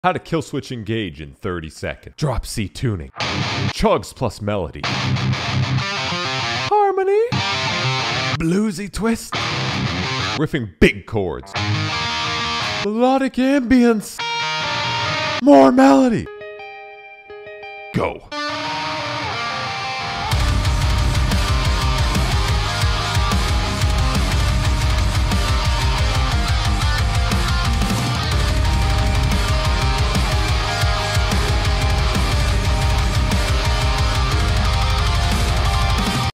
How to Killswitch Engage in 30 seconds. Drop C tuning. Chugs plus melody. Harmony. Bluesy twist. Riffing big chords. Melodic ambience. More melody. Go.